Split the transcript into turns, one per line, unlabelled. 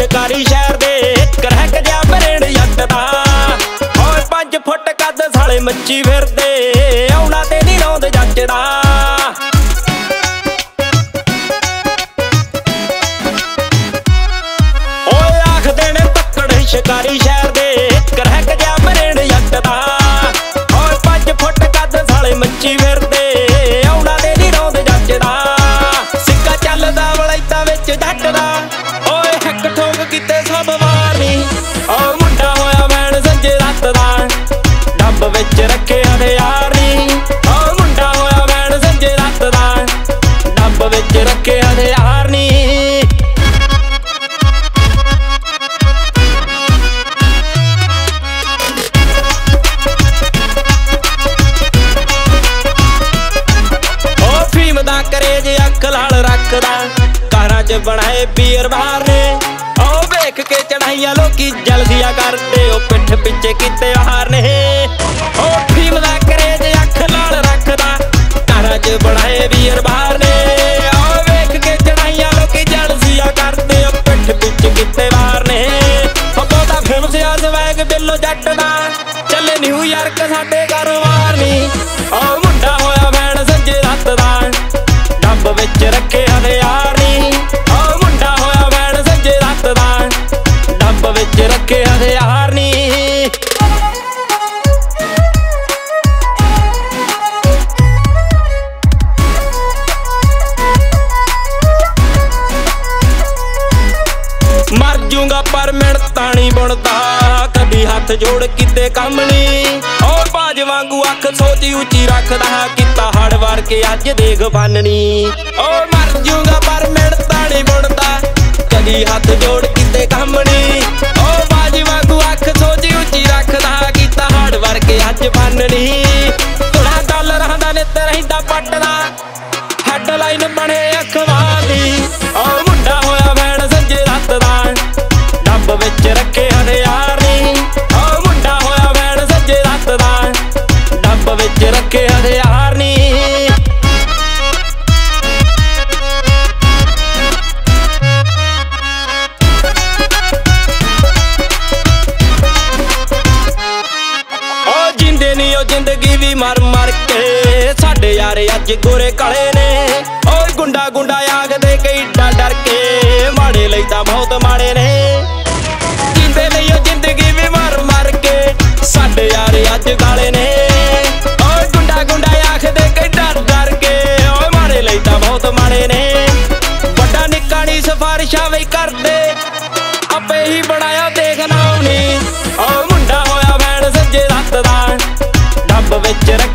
शिकारी शहर दे करहक जा बरेड़ जट दा और 5 फुट कद साले मच्छी फिरदे आउणा ते नहीं रौंद जट दा ओए आखदे ने तक्कड़ शिकारी शहर दे करहक जा बरेड़ जट दा और 5 फुट कद साले मच्छी फिरदे आउणा ते नहीं रौंद जट दा सिक्का चलदा वलैता विच जट दा ओए हक ठोक किते सब वारनी ओ मुंडा होया वैन संजे रात दा डब विच रखे हथियार नी ओ मुंडा होया वैन संजे रात दा डब विच रखे हथियार नी दा करेज अख लाल रखदा घरां च बनाए पीर बाहर ने ओ वेख के चढ़ाइयां लोकी जलदियां करदे ओ पिठ पिछे किते हार ने ओ भीम दा करेज अख लाल रखदा घरां च बनाए पीर बाहर ने ओ वेख के चढ़ाइयां लोकी जलदियां करदे ओ पिठ पिछे किते हार ने ओ बहुता फेमस आ स्वैग बिल्लो जट दा चले न्यूयॉर्क साडे कारोबार नी ओ मुंडा होया वैन संजे रात दा डब विच रखे हथियार नी ओ मुंडा होया वैन संजे रात दा डब विच रखे हथियार नी मर जूंगा पर मिणता नहीं बुणदा कदी हथ जोड़ किते कम नी ओ बाज वांगू अख सोची उची रखदा किता हड़ वार के अज देख बननी ओ मर जूंगा पर मिणता नहीं बुणदा कदी हथ जोड़ किते कम नी ओ बाज वांगू अख सोची उची रखदा किता हड़ वार के अज बननी थोड़ा डॉलरां दा नित रहिंदा पटदा हैडलाइन बने अखबार दी ओ मुंडा होया वैन संजे रात दा डब विच रखे हथियार नी ओ मुंडा होया वैन संजे रात दा डब विच रखे हथियार नी ओ जिंदे नी ओ जिंदगी भी मर मर के साडे यार अज गोरे काले ने ओ गुंडा गुंडा आखदे कई डर के माड़े लई तां बहुत माड़े ने जिंदे नी ओ जिंदगी भी मर मर के साडे यार अज काले ने ओ गुंडा गुंडा आखदे कई डर के ओ माड़े लई तां बहुत माड़े ने बड़ा निक्का नी सिफारिशां वी करदे आपे ही बनाया देखना नी ओ मुंडा होया वैन संजे रात दा डब विच